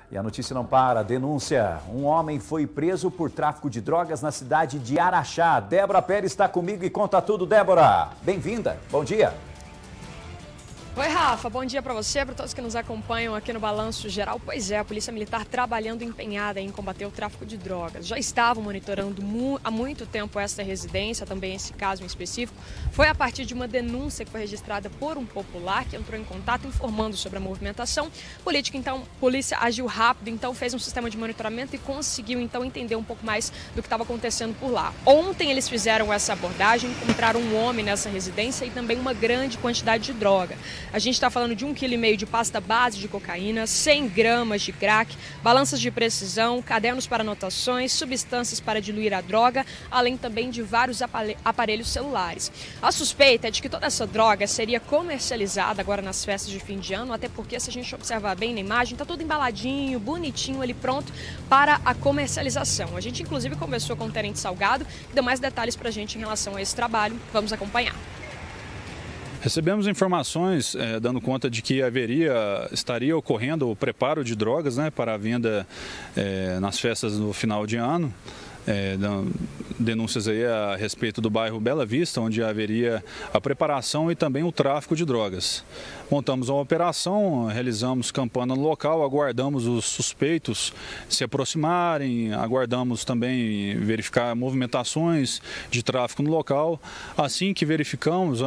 E a notícia não para. Denúncia. Um homem foi preso por tráfico de drogas na cidade de Araxá. Débora Pérez está comigo e conta tudo. Débora, bem-vinda. Bom dia. Oi, Rafa. Bom dia para você, para todos que nos acompanham aqui no Balanço Geral. Pois é, a Polícia Militar trabalhando empenhada em combater o tráfico de drogas. Já estavam monitorando há muito tempo essa residência, também esse caso em específico. Foi a partir de uma denúncia que foi registrada por um popular que entrou em contato informando sobre a movimentação. Polícia agiu rápido, então fez um sistema de monitoramento e conseguiu então entender um pouco mais do que estava acontecendo por lá. Ontem eles fizeram essa abordagem, encontraram um homem nessa residência e também uma grande quantidade de droga. A gente está falando de 1,5 kg de pasta base de cocaína, 100 gramas de crack, balanças de precisão, cadernos para anotações, substâncias para diluir a droga, além também de vários aparelhos celulares. A suspeita é de que toda essa droga seria comercializada agora nas festas de fim de ano, até porque, se a gente observar bem na imagem, está tudo embaladinho, bonitinho ali, pronto para a comercialização. A gente, inclusive, conversou com o Tenente Salgado, que deu mais detalhes para a gente em relação a esse trabalho. Vamos acompanhar. Recebemos informações dando conta de que estaria ocorrendo o preparo de drogas, para a venda nas festas no final de ano. Denúncias aí a respeito do bairro Bela Vista, onde haveria a preparação e também o tráfico de drogas. Montamos uma operação, realizamos campana no local, aguardamos os suspeitos se aproximarem, aguardamos também verificar movimentações de tráfico no local. Assim que verificamos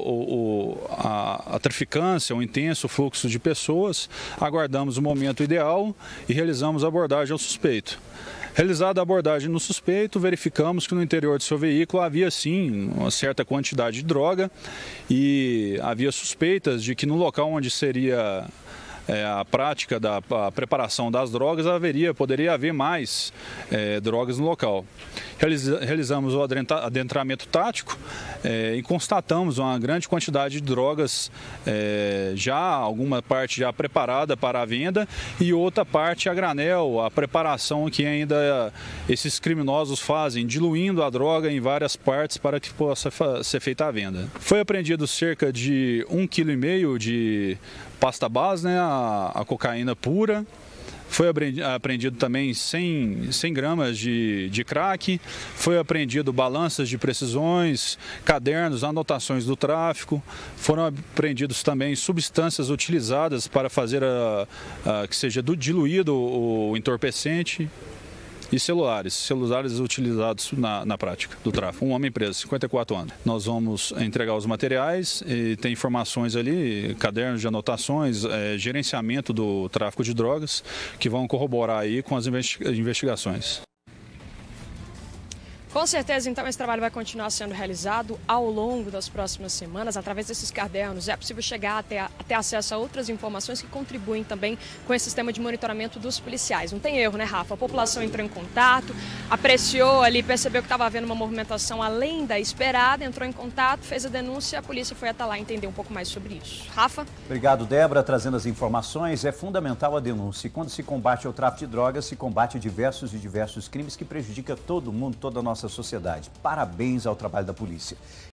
a traficância, o intenso fluxo de pessoas, aguardamos o momento ideal e realizamos a abordagem ao suspeito. Realizada a abordagem no suspeito, verificamos que no interior de seu veículo havia sim uma certa quantidade de droga e havia suspeitas de que no local onde seria a prática da preparação das drogas, poderia haver mais drogas no local. Realizamos o adentramento tático e constatamos uma grande quantidade de drogas, alguma parte já preparada para a venda e outra parte a granel, a preparação que ainda esses criminosos fazem, diluindo a droga em várias partes para que possa ser feita a venda. Foi apreendido cerca de 1,5 kg de pasta base, a cocaína pura. Foi apreendido também 100 gramas de crack, foi apreendido balanças de precisões, cadernos, anotações do tráfico, foram apreendidos também substâncias utilizadas para fazer que seja diluído o entorpecente e celulares utilizados na prática do tráfico. Um homem preso, 54 anos. Nós vamos entregar os materiais e tem informações ali, cadernos de anotações, gerenciamento do tráfico de drogas, que vão corroborar aí com as investigações. Com certeza, então, esse trabalho vai continuar sendo realizado ao longo das próximas semanas. Através desses cadernos, é possível chegar até acesso a outras informações que contribuem também com esse sistema de monitoramento dos policiais. Não tem erro, né, Rafa? A população entrou em contato, apreciou ali, percebeu que estava havendo uma movimentação além da esperada, entrou em contato, fez a denúncia, a polícia foi até lá entender um pouco mais sobre isso. Rafa? Obrigado, Débora, trazendo as informações. É fundamental a denúncia. Quando se combate o tráfico de drogas, se combate diversos crimes que prejudicam todo mundo, toda a nossa sociedade. Parabéns ao trabalho da polícia.